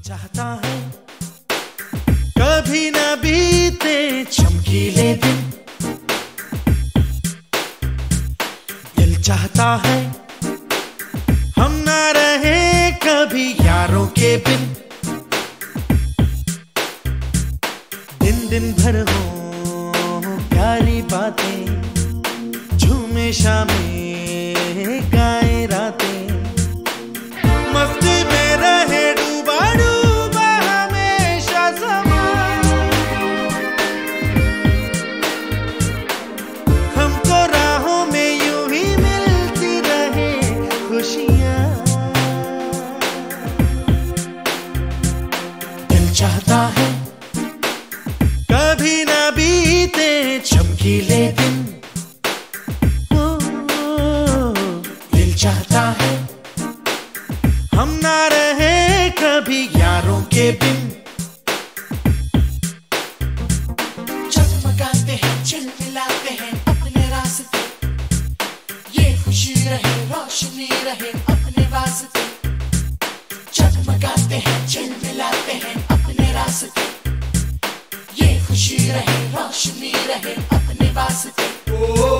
चाहता है कभी न बीते चमकीले दिन। दिल चाहता है हम ना रहे कभी यारों के बिन। दिन दिन भर हो प्यारी बातें, झूमे शामें गाए रातें, मस्ती में रहे डूबा डूबा हमेशा समा। हमको राहों में यूं ही मिलती रहे खुशियाँ। दिल चाहता है कभी ना बीते चमकीले दिन। दिल चाहता है हम ना रहे कभी यारों के बिन। चमकाते हैं चिलमिलाते हैं अपने रास्ते, ये खुशी रहे रोशनी रहे अपने वास्ते। चमकाते हैं चिलमिलाते हैं अपने रास्ते, ये खुशी रहे रोशनी रहे अपने वास्ते।